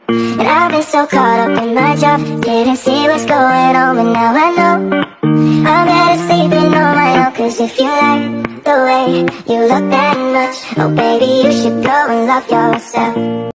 And I've been so caught up in my job, didn't see what's going on, but now I know I'm better sleeping on my own. Cause if you like the way you look that much, oh baby, you should go and love yourself.